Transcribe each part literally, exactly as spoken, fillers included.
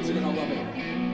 kids are gonna love it.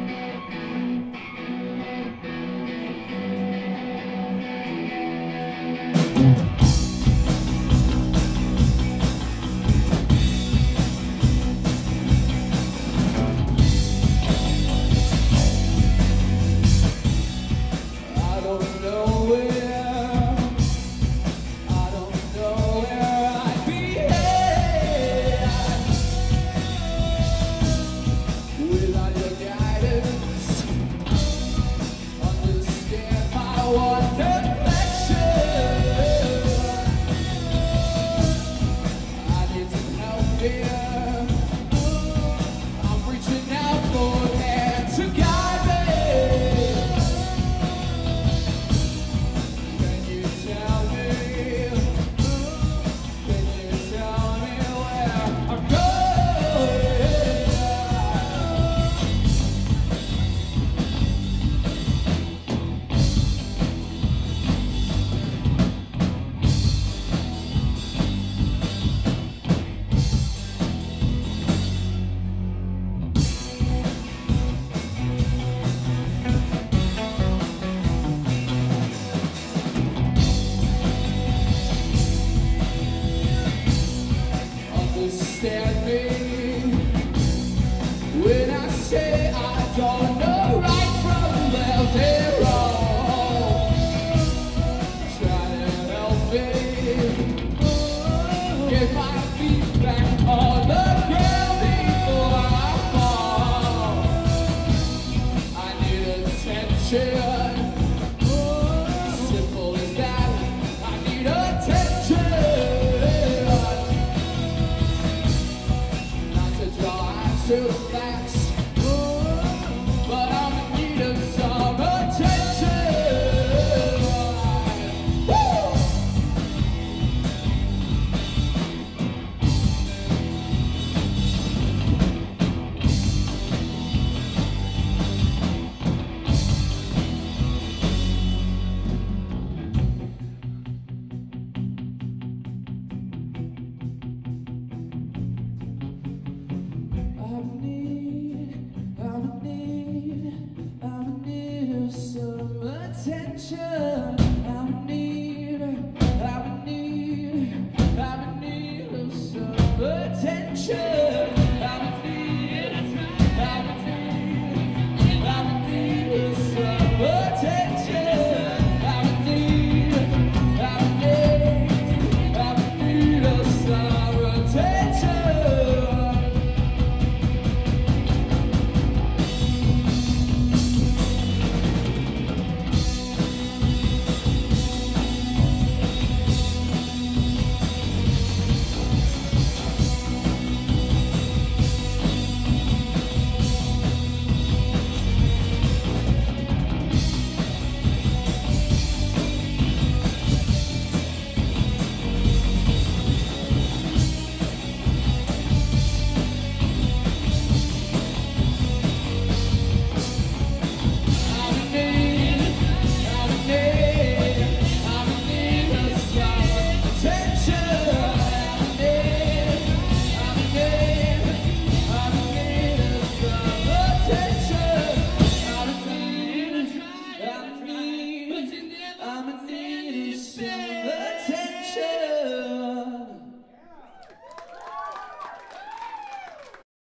Understand me when I say I don't know right from left and wrong. Try to help me get my feet back on the ground before I fall. I need attention. Simple as that. I need attention. To the facts, but I'm in need of some attention. Woo! Attention, I need, I need, I need some attention.